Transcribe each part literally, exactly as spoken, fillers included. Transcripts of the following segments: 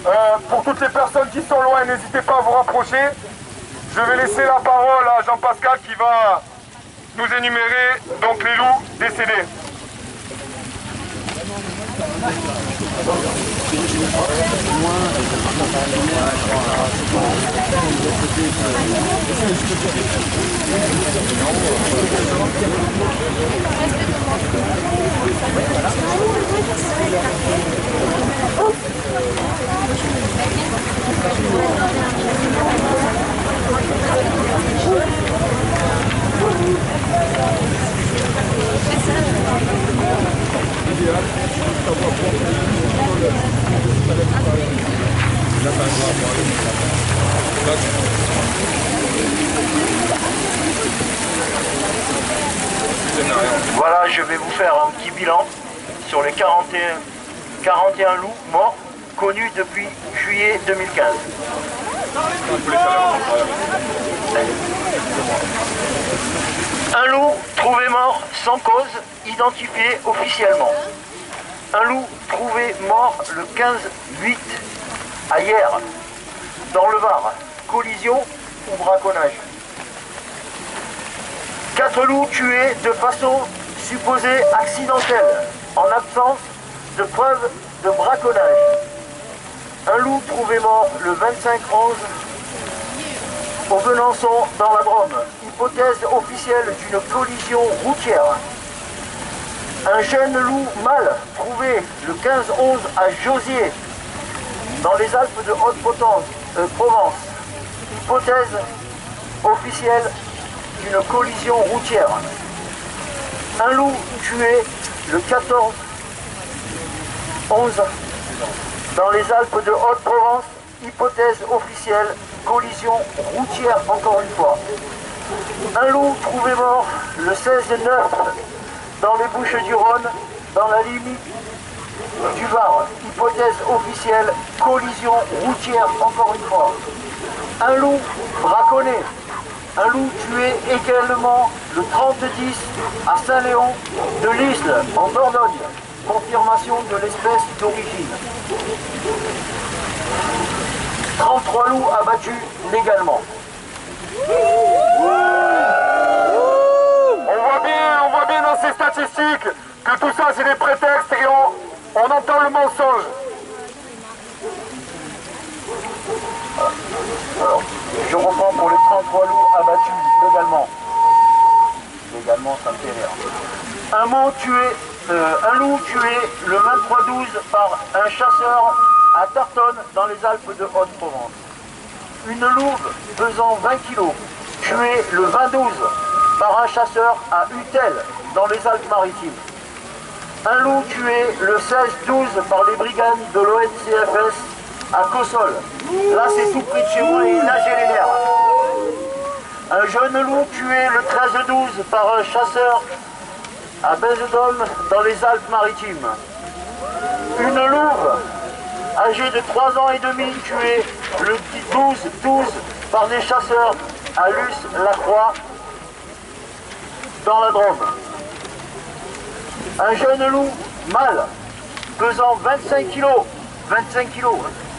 Euh, pour toutes les personnes qui sont loin, n'hésitez pas à vous rapprocher. Je vais laisser la parole à Jean-Pascal qui va nous énumérer donc les loups décédés. Voilà, je vais vous faire un petit bilan sur les quarante et un, quarante et un loups morts connus depuis juillet deux mille quinze. Un loup trouvé mort sans cause, identifié officiellement. Un loup trouvé mort le quinze huit à hier, dans le Var. Collision ou braconnage. Quatre loups tués de façon supposée accidentelle, en absence de preuves de braconnage. Un loup trouvé mort le vingt-cinq onze au Venançon dans la Drôme. Hypothèse officielle d'une collision routière. Un jeune loup mâle trouvé le quinze onze à Josier, dans les Alpes de Haute-Provence. Euh, Provence. Hypothèse officielle d'une collision routière. Un loup tué le quatorze onze dans les Alpes de Haute-Provence. Hypothèse officielle, collision routière encore une fois. Un loup trouvé mort le seize neuf dans les Bouches-du-Rhône, dans la limite du Var. Hypothèse officielle, collision routière encore une fois. Un loup braconné. Un loup tué également le trente dix à Saint-Léon de l'Isle, en Dordogne. Confirmation de l'espèce d'origine. trente-trois loups abattus légalement. On voit bien, on voit bien dans ces statistiques que tout ça c'est des prétextes et on, on entend le mensonge. Alors, je reprends pour les trente-trois loups abattus légalement. Légalement, ça me fait rire. Un mot tué, euh, un loup tué le vingt-trois douze par un chasseur à Tartonne dans les Alpes de Haute-Provence. Une louve pesant vingt kilos, tuée le vingt douze par un chasseur à Utel dans les Alpes-Maritimes. Un loup tué le seize douze par les brigades de l'O N C F S à Cossol. Là c'est tout près de chez moi et là j'ai les nerfs. Un jeune loup tué le treize douze par un chasseur à Benzedôme dans les Alpes-Maritimes. Une louve âgée de trois ans et demi tuée le douze douze par des chasseurs à Luce-la-Croix dans la Drôme. Un jeune loup mâle pesant vingt-cinq kilos, vingt-cinq kilos,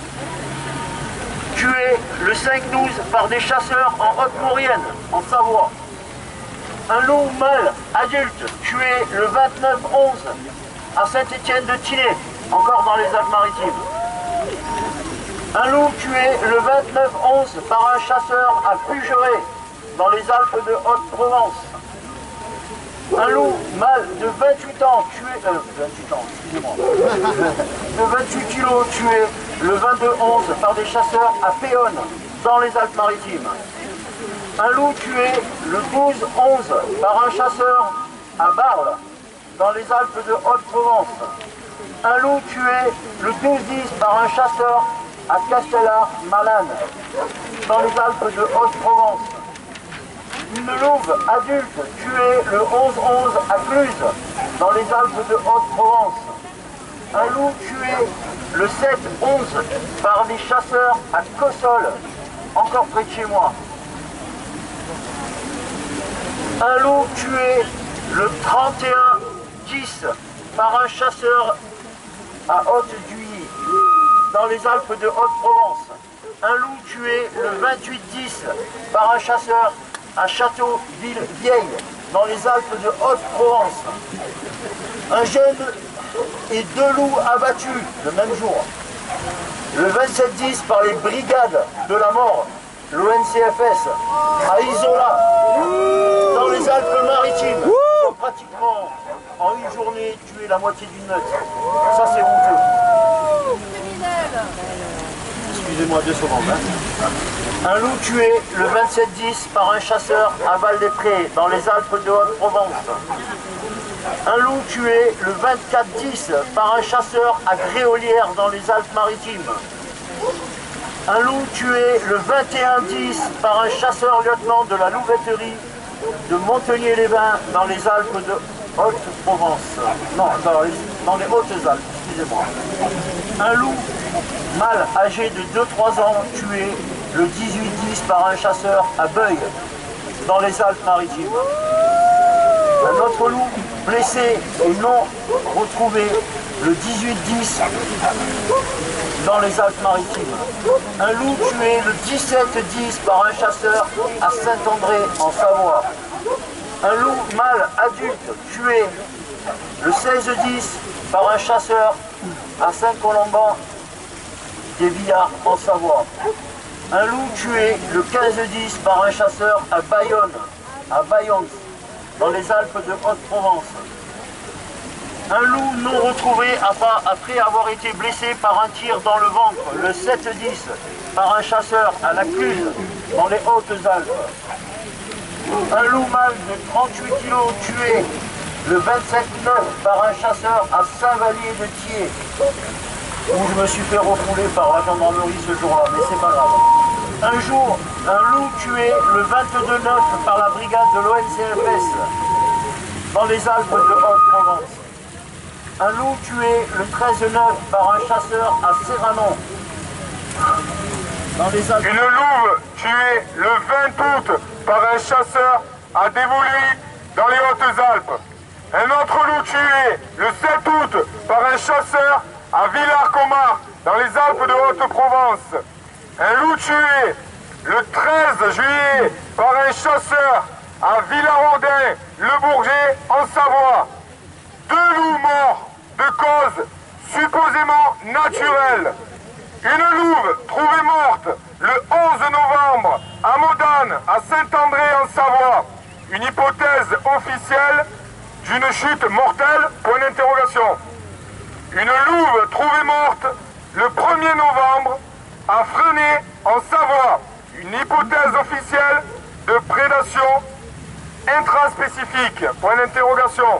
tué le cinq douze par des chasseurs en Haute-Maurienne, en Savoie. Un loup mâle adulte tué le vingt-neuf onze à Saint-Étienne-de-Tinée, encore dans les Alpes-Maritimes. Un loup tué le vingt-neuf onze par un chasseur à Fugeret, dans les Alpes de Haute-Provence. Un loup mâle de vingt-huit ans tué, euh, vingt-huit ans, excusez-moi, de vingt-huit kilos tué le vingt-deux onze par des chasseurs à Péonne, dans les Alpes-Maritimes. Un loup tué le douze onze par un chasseur à Barle, dans les Alpes de Haute-Provence. Un loup tué le douze dix par un chasseur à Castellar-Malane, dans les Alpes de Haute-Provence. Une louve adulte tuée le onze onze à Cluse, dans les Alpes de Haute-Provence. Un loup tué le sept onze par des chasseurs à Cossol, encore près de chez moi. Un loup tué le trente et un dix par un chasseur à Haute-Duilly. dans les Alpes de Haute-Provence. Un loup tué le vingt-huit dix par un chasseur à Château-Vieille, dans les Alpes de Haute-Provence. Un jeune et deux loups abattus le même jour. Le vingt-sept dix par les brigades de la mort, l'O N C F S, à Isola, dans les Alpes-Maritimes. Ils ont pratiquement, en une journée, tué la moitié d'une meute. Ça, c'est honteux. Excusez-moi deux secondes. Hein. Un loup tué le vingt-sept dix par un chasseur à Val-des-Prés, dans les Alpes de Haute-Provence. Un loup tué le vingt-quatre dix par un chasseur à Gréolières, dans les Alpes-Maritimes. Un loup tué le vingt et un dix par un chasseur-lieutenant de la louveterie de Montpellier-les-Bains, dans les Alpes de Haute-Provence. Non, dans les, dans les Hautes-Alpes, excusez-moi. Un loup mâle âgé de deux trois ans tué le dix-huit dix par un chasseur à Beuil, dans les Alpes-Maritimes. Un autre loup blessé et non retrouvé le dix-huit dix dans les Alpes-Maritimes. Un loup tué le dix-sept dix par un chasseur à Saint-André en Savoie. Un loup mâle adulte tué le seize dix par un chasseur à Saint-Colomban des Villards en Savoie. Un loup tué le quinze dix par un chasseur à Bayonne, à Bayonne, dans les Alpes de Haute-Provence. Un loup non retrouvé après avoir été blessé par un tir dans le ventre, le sept dix, par un chasseur à la Cluse, dans les Hautes-Alpes. Un loup mâle de trente-huit kilos tué le vingt-sept neuf par un chasseur à Saint-Vallier-de-Thiers, où je me suis fait refouler par la gendarmerie ce jour-là, mais c'est pas grave. Un jour, un loup tué le vingt-deux neuf par la brigade de l'O N C F S, dans les Alpes de Haute-Provence. Un loup tué le treize neuf par un chasseur à Serranon, dans les Alpes. Une louve tuée le vingt août par un chasseur à Dévoluy, dans les Hautes-Alpes. Un autre loup tué le sept août par un chasseur à Villars-Comard, dans les Alpes de Haute-Provence. Un loup tué le treize juillet par un chasseur à Villarodin, le Bourget, en Savoie. Deux loups morts de cause supposément naturelle. Une louve trouvée morte le onze novembre à Modane, à Saint-André en Savoie. Une hypothèse officielle d'une chute mortelle, point d'interrogation. Une louve trouvée morte le premier novembre à Frenay en Savoie. Une hypothèse officielle de prédation intraspécifique, point d'interrogation.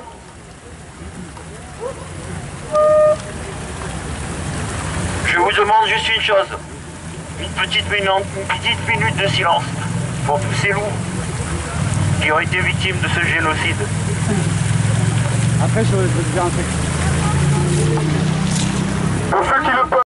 Je vous demande juste une chose, une petite minute, une petite minute de silence pour tous ces loups qui ont été victimes de ce génocide. Après, je vais te dire un truc. Pour ceux qui le peuvent.